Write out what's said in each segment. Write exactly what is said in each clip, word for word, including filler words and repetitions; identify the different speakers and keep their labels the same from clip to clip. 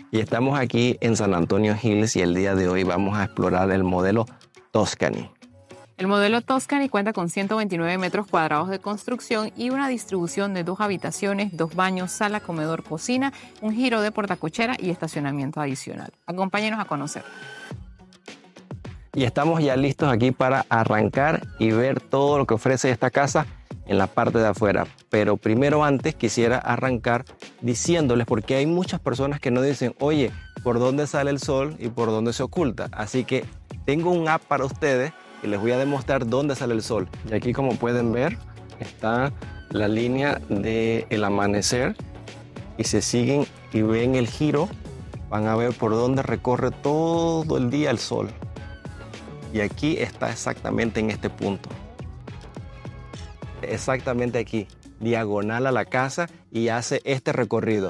Speaker 1: Y estamos aquí en San Antonio Hills y el día de hoy vamos a explorar el modelo Tuscany.
Speaker 2: El modelo Tuscany cuenta con ciento veintinueve metros cuadrados de construcción y una distribución de dos habitaciones, dos baños, sala, comedor, cocina, un giro de portacochera y estacionamiento adicional. Acompáñenos a conocer.
Speaker 1: Y estamos ya listos aquí para arrancar y ver todo lo que ofrece esta casa en la parte de afuera. Pero primero antes quisiera arrancar diciéndoles, porque hay muchas personas que nos dicen, oye, ¿por dónde sale el sol y por dónde se oculta? Así que tengo un app para ustedes y les voy a demostrar dónde sale el sol. Y aquí, como pueden ver, está la línea del amanecer y se siguen y ven el giro, van a ver por dónde recorre todo el día el sol. Y aquí está exactamente en este punto. Exactamente aquí, diagonal a la casa, y hace este recorrido.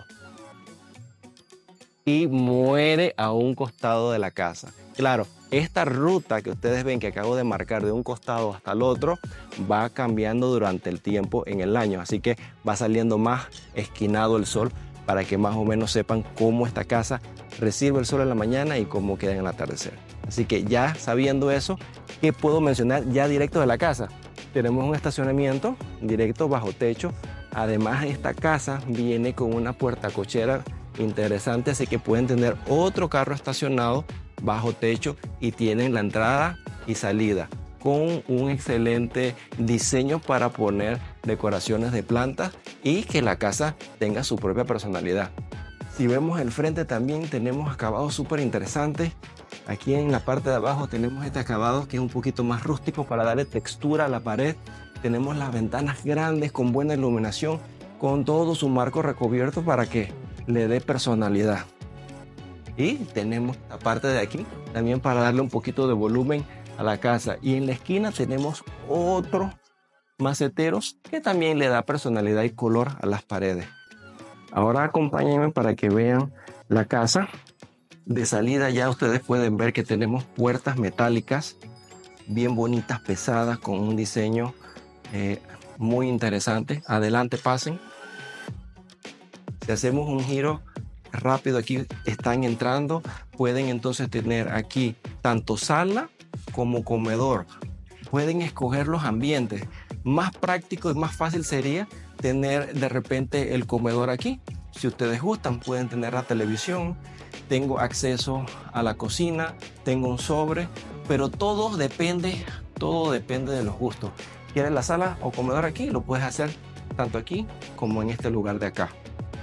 Speaker 1: Y muere a un costado de la casa. Claro, esta ruta que ustedes ven que acabo de marcar de un costado hasta el otro va cambiando durante el tiempo en el año. Así que va saliendo más esquinado el sol para que más o menos sepan cómo esta casa recibe el sol en la mañana y cómo queda en el atardecer. Así que ya sabiendo eso, ¿qué puedo mencionar ya directo de la casa? Tenemos un estacionamiento directo bajo techo. Además, esta casa viene con una puerta cochera interesante, así que pueden tener otro carro estacionado bajo techo y tienen la entrada y salida con un excelente diseño para poner decoraciones de plantas y que la casa tenga su propia personalidad. Si vemos el frente, también tenemos acabados súper interesantes. Aquí en la parte de abajo tenemos este acabado que es un poquito más rústico para darle textura a la pared. Tenemos las ventanas grandes con buena iluminación, con todo su marco recubierto para que le dé personalidad. Y tenemos la parte de aquí también para darle un poquito de volumen a la casa. Y en la esquina tenemos otros maceteros que también le da personalidad y color a las paredes. Ahora acompáñenme para que vean la casa. De salida ya ustedes pueden ver que tenemos puertas metálicas bien bonitas, pesadas, con un diseño eh, muy interesante. Adelante, pasen. Si hacemos un giro rápido, aquí están entrando. Pueden entonces tener aquí tanto sala como comedor. Pueden escoger los ambientes. Más práctico y más fácil sería tener de repente el comedor aquí. Si ustedes gustan, pueden tener la televisión. Tengo acceso a la cocina, tengo un sobre, pero todo depende, todo depende de los gustos. ¿Quieres la sala o comedor aquí? Lo puedes hacer tanto aquí como en este lugar de acá.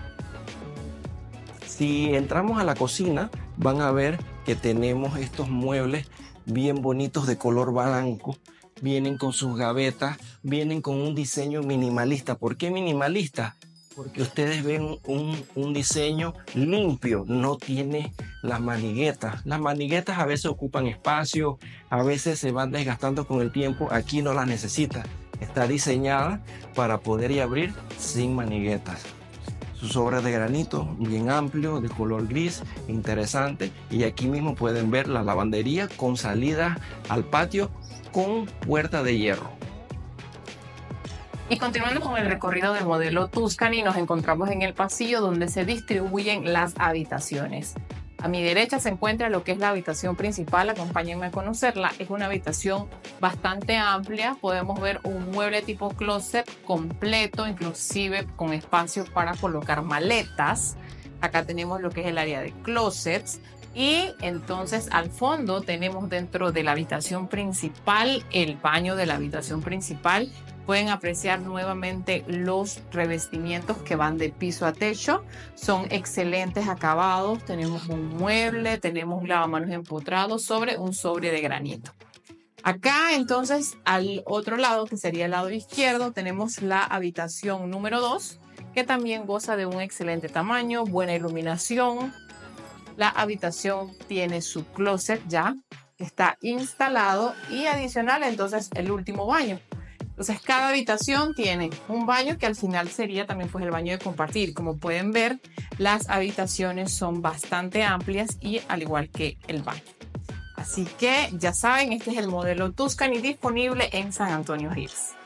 Speaker 1: Si entramos a la cocina, van a ver que tenemos estos muebles bien bonitos de color blanco. Vienen con sus gavetas, vienen con un diseño minimalista. ¿Por qué minimalista? Porque ustedes ven un, un diseño limpio, no tiene las maniguetas. Las maniguetas a veces ocupan espacio, a veces se van desgastando con el tiempo. Aquí no las necesita. Está diseñada para poder y abrir sin maniguetas. Su sobre de granito bien amplio, de color gris, interesante. Y aquí mismo pueden ver la lavandería con salida al patio con puerta de hierro.
Speaker 2: Y continuando con el recorrido del modelo Tuscany, nos encontramos en el pasillo donde se distribuyen las habitaciones. A mi derecha se encuentra lo que es la habitación principal, acompáñenme a conocerla. Es una habitación bastante amplia, podemos ver un mueble tipo closet completo, inclusive con espacio para colocar maletas. Acá tenemos lo que es el área de closets. Y entonces al fondo tenemos dentro de la habitación principal el baño de la habitación principal. Pueden apreciar nuevamente los revestimientos que van de piso a techo. Son excelentes acabados. Tenemos un mueble, tenemos un lavamanos empotrado sobre un sobre de granito. Acá entonces al otro lado, que sería el lado izquierdo, tenemos la habitación número dos, que también goza de un excelente tamaño, buena iluminación. La habitación tiene su closet ya, está instalado, y adicional entonces el último baño. Entonces cada habitación tiene un baño que al final sería también pues el baño de compartir. Como pueden ver, las habitaciones son bastante amplias y al igual que el baño. Así que ya saben, este es el modelo Tuscany disponible en San Antonio Hills.